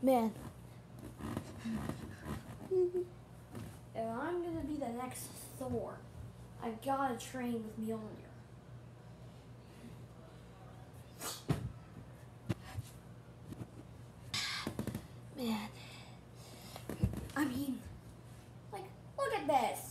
Man. If I'm gonna be the next Thor, I've gotta train with Mjolnir. Man. I mean, like, look at this.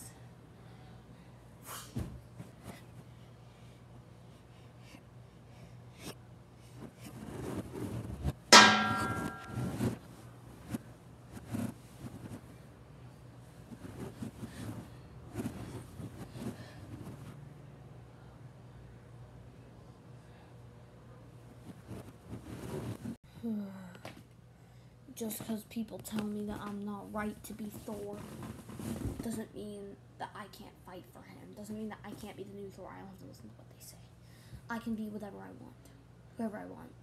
Just because people tell me that I'm not right to be Thor doesn't mean that I can't fight for him. Doesn't mean that I can't be the new Thor. I don't have to listen to what they say. I can be whatever I want, whoever I want.